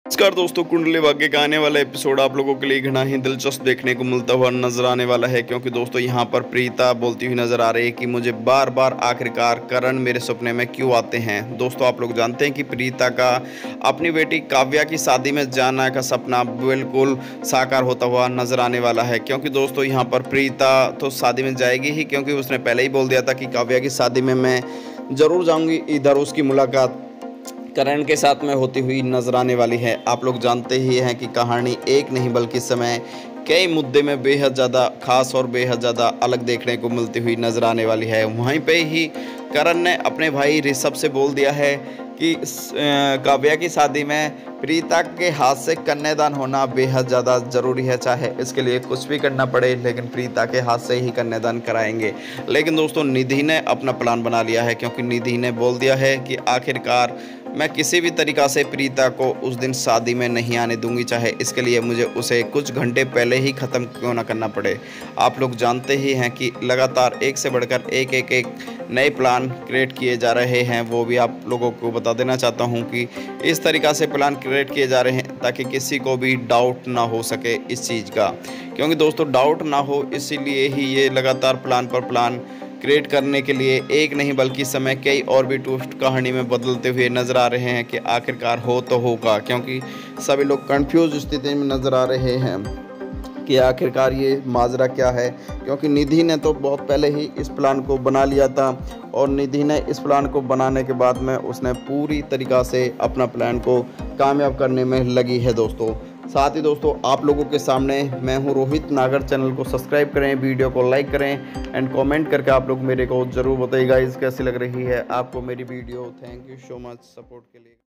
नमस्कार दोस्तों, कुंडली भाग्य का आने वाला एपिसोड आप लोगों के लिए घना ही दिलचस्प देखने को मिलता हुआ नजर आने वाला है। क्योंकि दोस्तों यहाँ पर प्रीता बोलती हुई नजर आ रही है कि मुझे बार बार आखिरकार करण मेरे सपने में क्यों आते हैं। दोस्तों आप लोग जानते हैं कि प्रीता का अपनी बेटी काव्या की शादी में जाना का सपना बिल्कुल साकार होता हुआ नजर आने वाला है। क्योंकि दोस्तों यहाँ पर प्रीता तो शादी में जाएगी ही, क्योंकि उसने पहले ही बोल दिया था कि काव्या की शादी में मैं ज़रूर जाऊँगी। इधर उसकी मुलाकात करण के साथ में होती हुई नजर आने वाली है। आप लोग जानते ही हैं कि कहानी एक नहीं बल्कि समय कई मुद्दे में बेहद ज़्यादा खास और बेहद ज़्यादा अलग देखने को मिलती हुई नजर आने वाली है। वहीं पे ही करण ने अपने भाई ऋषभ से बोल दिया है कि काव्या की शादी में प्रीता के हाथ से कन्यादान होना बेहद ज़्यादा ज़रूरी है। चाहे इसके लिए कुछ भी करना पड़े, लेकिन प्रीता के हाथ से ही कन्यादान कराएंगे। लेकिन दोस्तों निधि ने अपना प्लान बना लिया है, क्योंकि निधि ने बोल दिया है कि आखिरकार मैं किसी भी तरीक़ा से प्रीता को उस दिन शादी में नहीं आने दूंगी, चाहे इसके लिए मुझे उसे कुछ घंटे पहले ही ख़त्म क्यों ना करना पड़े। आप लोग जानते ही हैं कि लगातार एक से बढ़कर एक नए प्लान क्रिएट किए जा रहे हैं। वो भी आप लोगों को बता देना चाहता हूं कि इस तरीक़ा से प्लान क्रिएट किए जा रहे हैं ताकि किसी को भी डाउट ना हो सके इस चीज़ का। क्योंकि दोस्तों डाउट ना हो, इसीलिए ही ये लगातार प्लान पर प्लान क्रिएट करने के लिए एक नहीं बल्कि समय कई और भी ट्विस्ट कहानी में बदलते हुए नज़र आ रहे हैं कि आखिरकार हो तो होगा। क्योंकि सभी लोग कंफ्यूज स्थिति में नज़र आ रहे हैं कि आखिरकार ये माजरा क्या है। क्योंकि निधि ने तो बहुत पहले ही इस प्लान को बना लिया था, और निधि ने इस प्लान को बनाने के बाद में उसने पूरी तरीक़ा से अपना प्लान को कामयाब करने में लगी है दोस्तों। साथ ही दोस्तों आप लोगों के सामने मैं हूं रोहित नागर। चैनल को सब्सक्राइब करें, वीडियो को लाइक करें एंड कमेंट करके आप लोग मेरे को ज़रूर बताइएगा कैसी लग रही है आपको मेरी video. Thank you so much support के लिए।